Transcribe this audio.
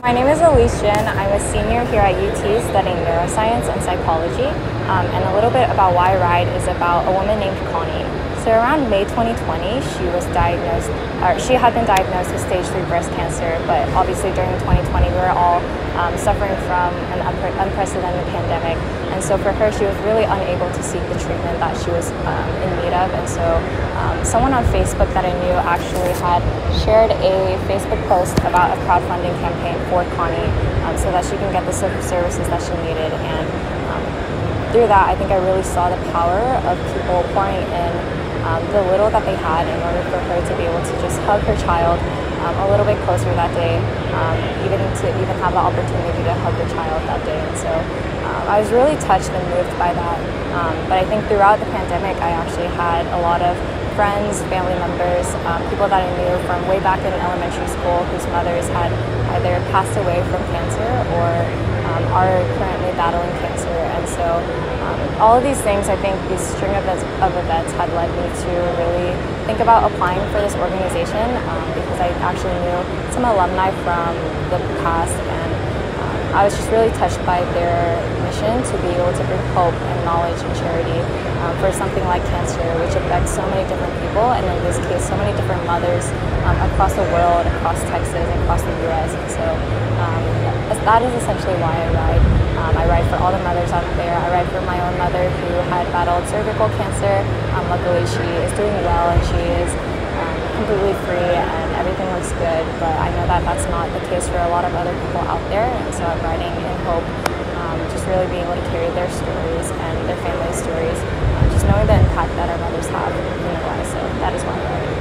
My name is Elise Jin. I'm a senior here at UT studying neuroscience and psychology. And a little bit about why I ride is about a woman named Connie. So around May 2020, she had been diagnosed with stage 3 breast cancer, but obviously during 2020 we were all suffering from an unprecedented pandemic. And so for her, she was really unable to seek the treatment that she was in need of. And so someone on Facebook that I knew actually had shared a Facebook post about a crowdfunding campaign for Connie so that she can get the services that she needed. And through that, I think I really saw the power of people pouring in the little that they had in order for her to be able to just hug her child a little bit closer that day, even have the opportunity to hug her child that day. And so I was really touched and moved by that. But I think throughout the pandemic, I actually had a lot of friends, family members, people that I knew from way back in elementary school whose mothers had either passed away from cancer or are currently battling cancer. And so all of these things, I think these string of events had led me to really think about applying for this organization because I actually knew some alumni from the past, and I was just really touched by their mission to be able to bring hope and knowledge and charity for something like cancer, which affects so many different people, and in this case, so many different mothers across the world, across Texas, across the U.S. And so that is essentially why I ride. I ride for all the mothers out there. I ride for my own mother who had battled cervical cancer. Luckily, she is doing well and she is completely free and everything looks good. But I know that that's not the case for a lot of other people out there. And so I'm riding in hope, just really being able to carry their stories and their family stories, just knowing the impact that our mothers have in their lives. So that is why I ride.